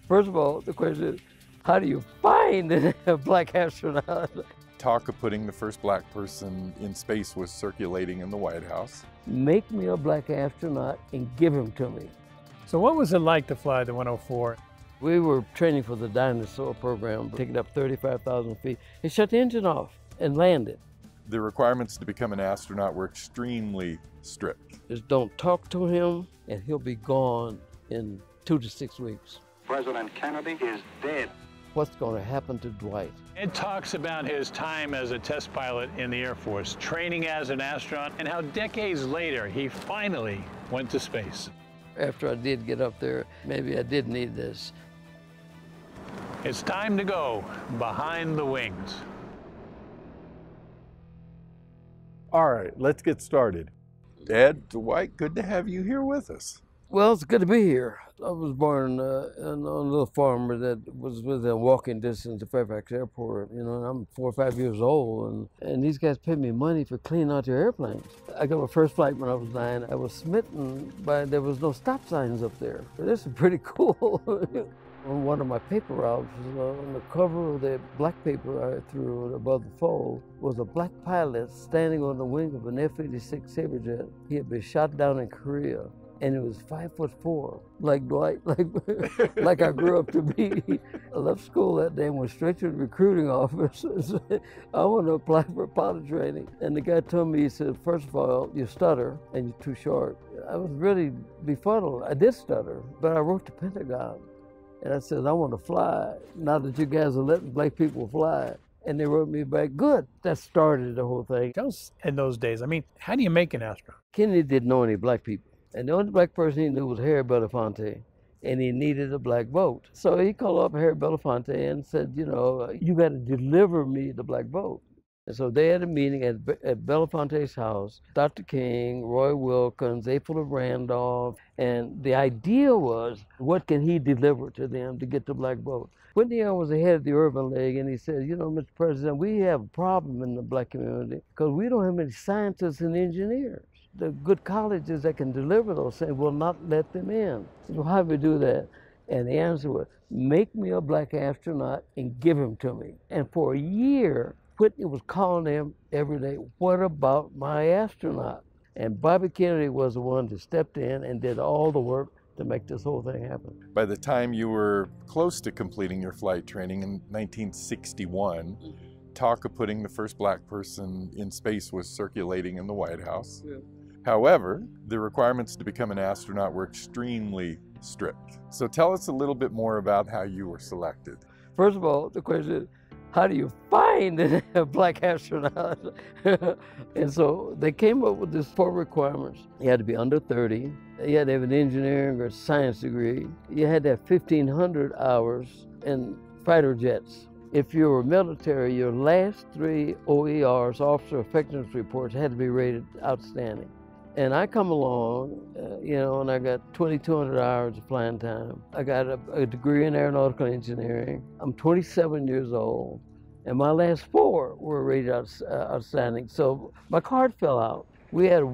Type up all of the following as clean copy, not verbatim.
First of all, the question is, how do you find a black astronaut? Talk of putting the first black person in space was circulating in the White House. Make me a black astronaut and give him to me. So what was it like to fly the 104? We were training for the dinosaur program, taking up 35,000 feet. He shut the engine off and landed. The requirements to become an astronaut were extremely strict. Just don't talk to him and he'll be gone in 2 to 6 weeks. President Kennedy is dead. What's going to happen to Dwight? It talks about his time as a test pilot in the Air Force, training as an astronaut, and how decades later he finally went to space. After I did get up there, maybe I did need this. It's time to go behind the wings. All right, let's get started. Dad, Dwight, good to have you here with us. Well, it's good to be here. I was born on a little farm that was within walking distance of Fairfax Airport. You know, and I'm 4 or 5 years old, and these guys paid me money for cleaning out their airplanes. I got my first flight when I was 9. I was smitten by, there was no stop signs up there. This is pretty cool. On one of my paper routes, on the cover of the black paper I threw above the fold, was a black pilot standing on the wing of an F-86 Saberjet. He had been shot down in Korea. And it was 5'4", like Dwight, like I grew up to be. I left school that day and went straight to the recruiting office and said, I want to apply for pilot training. And the guy told me, he said, first of all, you stutter and you're too short. I was really befuddled. I did stutter, but I wrote to Pentagon. And I said, I want to fly, now that you guys are letting black people fly. And they wrote me back, good. That started the whole thing. Tell us in those days, I mean, how do you make an astronaut? Kennedy didn't know any black people. And the only black person he knew was Harry Belafonte, and he needed a black vote. So he called up Harry Belafonte and said, you know, you got to deliver me the black vote. And so they had a meeting at Belafonte's house, Dr. King, Roy Wilkins, April of Randolph, and the idea was, what can he deliver to them to get the black vote? Whitney Young was the head of the Urban League, and he said, you know, Mr. President, we have a problem in the black community because we don't have many scientists and engineers. The good colleges that can deliver those things will not let them in. So how do we do that? And the answer was, make me a black astronaut and give him to me. And for a year, Whitney was calling him every day, what about my astronaut? And Bobby Kennedy was the one that stepped in and did all the work to make this whole thing happen. By the time you were close to completing your flight training in 1961, talk of putting the first black person in space was circulating in the White House. Yeah. However, the requirements to become an astronaut were extremely strict. So tell us a little bit more about how you were selected. First of all, the question is, how do you find a black astronaut? And so they came up with these 4 requirements. You had to be under 30. You had to have an engineering or science degree. You had to have 1,500 hours in fighter jets. If you were military, your last 3 OERs, officer effectiveness reports, had to be rated outstanding. And I come along, you know, and I got 2,200 hours of flying time. I got a degree in aeronautical engineering. I'm 27 years old, and my last 4 were rated outstanding. So my card fell out. We had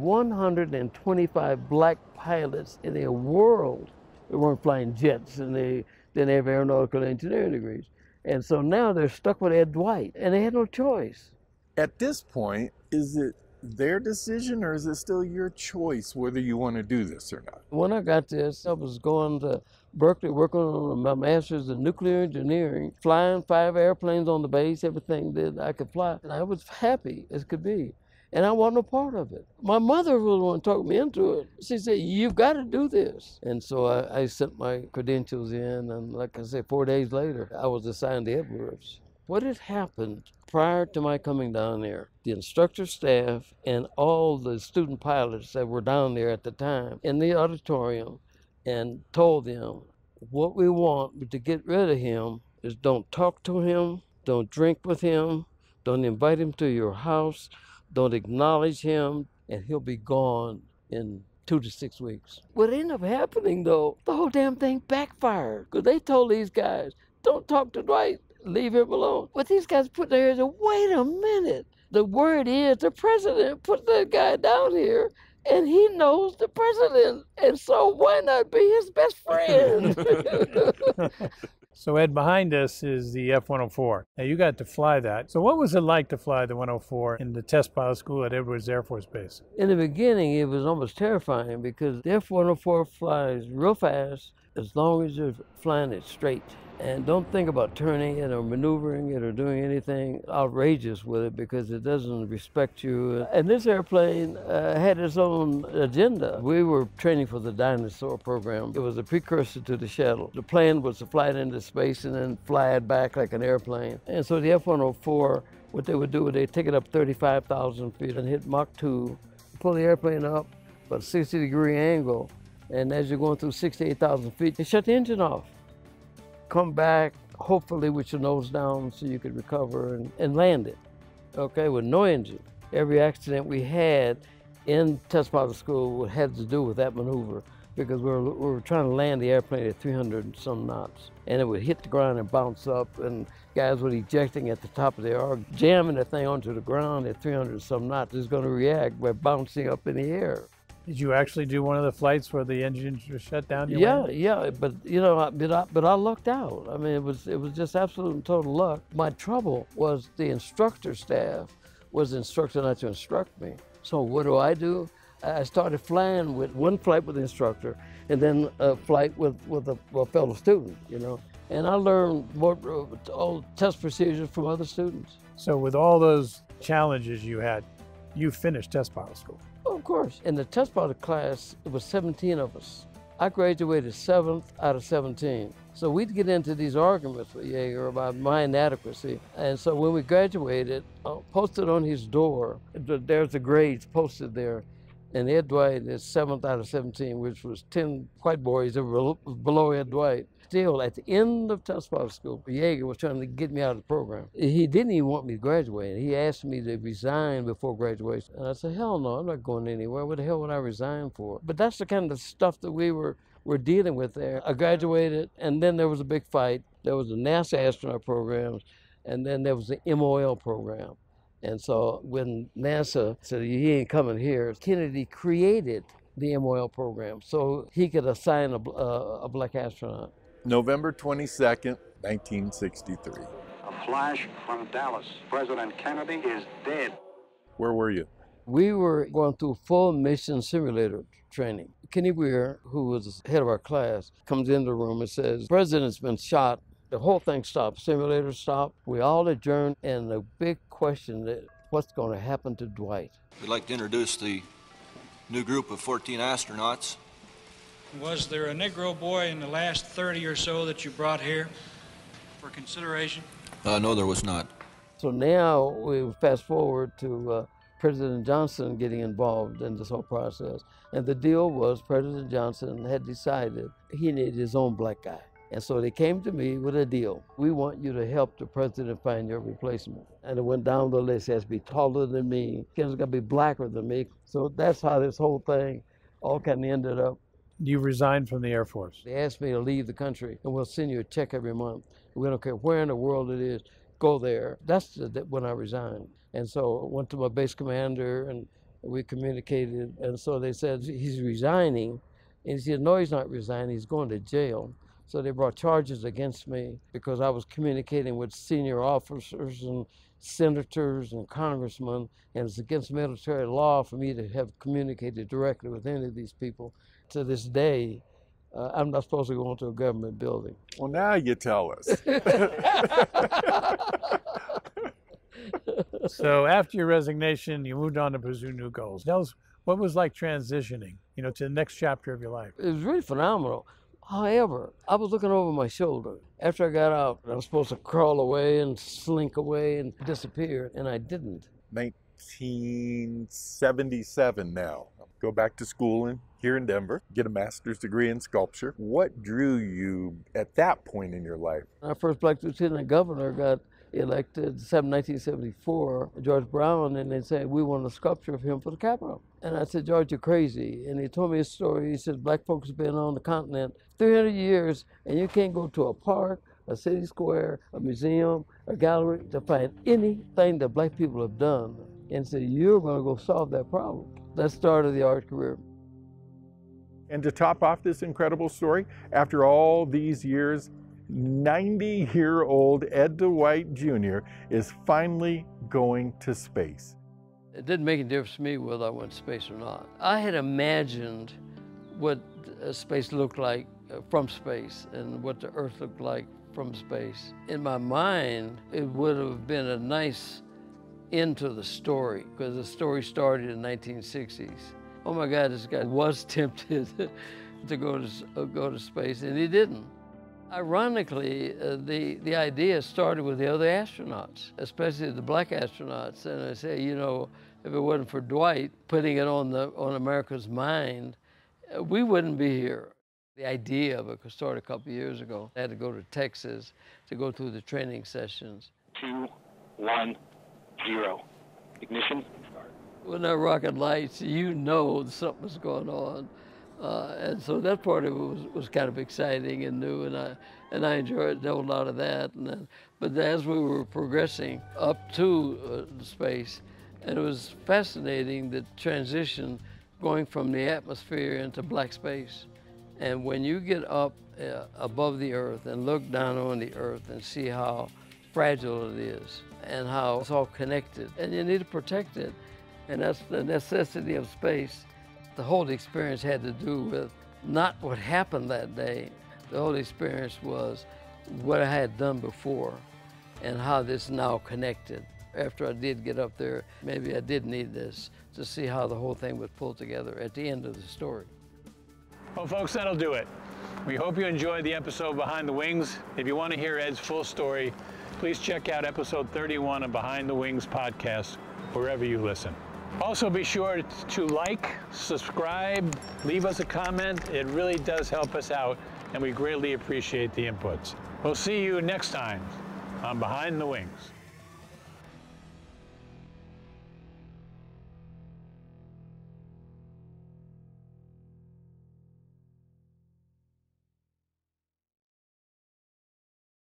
125 black pilots in the world that weren't flying jets, and they didn't have aeronautical engineering degrees. And so now they're stuck with Ed Dwight, and they had no choice. At this point, is it their decision, or is it still your choice whether you want to do this or not? When I got this, I was going to Berkeley, working on my master's in nuclear engineering, flying 5 airplanes on the base, everything that I could fly. And I was happy as could be. And I wasn't a part of it. My mother was the one who talked me into it. She said, you've got to do this. And so I sent my credentials in, and like I said, 4 days later, I was assigned to Edwards. What had happened prior to my coming down there, the instructor staff and all the student pilots that were down there at the time in the auditorium, and told them, what we want to get rid of him is don't talk to him, don't drink with him, don't invite him to your house, don't acknowledge him, and he'll be gone in 2 to 6 weeks. What ended up happening though, the whole damn thing backfired, because they told these guys, don't talk to Dwight, leave him alone. But these guys put their hands up, wait a minute. The word is the president put that guy down here, And he knows the president, and so why not be his best friend? So Ed, behind us is the F-104. Now you got to fly that. So what was it like to fly the 104 in the test pilot school at Edwards Air Force Base? In the beginning, it was almost terrifying because the F-104 flies real fast as long as you're flying it straight. And don't think about turning it or maneuvering it or doing anything outrageous with it because it doesn't respect you. And this airplane had its own agenda. We were training for the dinosaur program. It was a precursor to the shuttle. The plan was to fly it into space and then fly it back like an airplane. And so the F-104, what they would do is they'd take it up 35,000 feet and hit Mach 2, pull the airplane up about a 60-degree angle, and as you're going through 68,000 feet, they shut the engine off. Come back, hopefully with your nose down so you could recover and land it, okay, with no engine. Every accident we had in test pilot school had to do with that maneuver because we were trying to land the airplane at 300 and some knots. And it would hit the ground and bounce up, and guys were ejecting at the top of the arc, jamming the thing onto the ground at 300 and some knots. It's going to react by bouncing up in the air. Did you actually do one of the flights where the engines were shut down? Yeah, but you know, but I lucked out. I mean, it was just absolute and total luck. My trouble was the instructor staff was instructed not to instruct me. So what do? I started flying with one flight with the instructor, and then a flight with a fellow student. You know, and I learned more all test procedures from other students. So with all those challenges you had, you finished test pilot school. Of course. In the test pilot class, it was 17 of us. I graduated 7th out of 17. So we'd get into these arguments with Yeager about my inadequacy. And so when we graduated, posted on his door, there's the grades posted there. And Ed Dwight is 7th out of 17, which was 10 white boys that were below Ed Dwight. Still, at the end of test pilot school, Yeager was trying to get me out of the program. He didn't even want me to graduate. He asked me to resign before graduation. And I said, hell no, I'm not going anywhere. What the hell would I resign for? But that's the kind of stuff that we were dealing with there. I graduated, and then there was a big fight. There was the NASA astronaut programs, and then there was the MOL program. And so when NASA said, he ain't coming here, Kennedy created the MOL program so he could assign a black astronaut. November 22nd, 1963. A flash from Dallas. President Kennedy is dead. Where were you? We were going through full mission simulator training. Kenny Weir, who was head of our class, comes in the room and says, President's been shot. The whole thing stopped. Simulator stopped. We all adjourned, and the big question is, what's going to happen to Dwight? We'd like to introduce the new group of 14 astronauts. Was there a Negro boy in the last 30 or so that you brought here for consideration? No, there was not. So now we fast forward to President Johnson getting involved in this whole process. And the deal was President Johnson had decided he needed his own black guy. And so they came to me with a deal. We want you to help the president find your replacement. And it went down the list. He has to be taller than me. He's got to be blacker than me. So that's how this whole thing all kind of ended up. You resigned from the Air Force. They asked me to leave the country, and we'll send you a check every month. We don't care where in the world it is, go there. That's when I resigned. And so I went to my base commander, and we communicated. And so they said, he's resigning. And he said, no, he's not resigning. He's going to jail. So they brought charges against me because I was communicating with senior officers and senators and congressmen, and it's against military law for me to have communicated directly with any of these people. To this day, I'm not supposed to go into a government building. Well, now you tell us. So after your resignation, you moved on to pursue new goals. Tell us what was like transitioning, to the next chapter of your life. It was really phenomenal. However, I was looking over my shoulder. After I got out, I was supposed to crawl away and slink away and disappear, and I didn't. 1977 now. Go back to school here in Denver, get a master's degree in sculpture. What drew you at that point in your life? Our first black lieutenant governor got elected in 1974, George Brown, and they said, we want a sculpture of him for the Capitol. And I said, George, you're crazy. And he told me a story. He said, black folks have been on the continent 300 years, and you can't go to a park, a city square, a museum, a gallery to find anything that black people have done. And said, you're going to go solve that problem. That started the art career. And to top off this incredible story, after all these years, 90-year-old Ed Dwight Jr. is finally going to space. It didn't make any difference to me whether I went to space or not. I had imagined what space looked like from space and what the Earth looked like from space. In my mind, it would have been a nice end to the story, because the story started in the 1960s. Oh my God, this guy was tempted to go to space, and he didn't. Ironically, the idea started with the other astronauts, especially the black astronauts. And I say, you know, if it wasn't for Dwight putting it on America's mind, we wouldn't be here. The idea of it started a couple of years ago. I had to go to Texas to go through the training sessions. 2, 1, 0. Ignition. When there are rocket lights, you know something's going on. And so that part of it was kind of exciting and new, and I enjoyed a whole lot of that. But as we were progressing up to space, and it was fascinating, the transition going from the atmosphere into black space. And when you get up above the Earth and look down on the Earth and see how fragile it is and how it's all connected, and you need to protect it, and that's the necessity of space. The whole experience had to do with not what happened that day. The whole experience was what I had done before and how this now connected. After I did get up there, maybe I did need this to see how the whole thing was pulled together at the end of the story. Well, folks, that'll do it. We hope you enjoyed the episode Behind the Wings. If you want to hear Ed's full story, please check out episode 31 of Behind the Wings podcast, wherever you listen. Also, be sure to like, subscribe, leave us a comment. It really does help us out, and we greatly appreciate the inputs. We'll see you next time on Behind the Wings.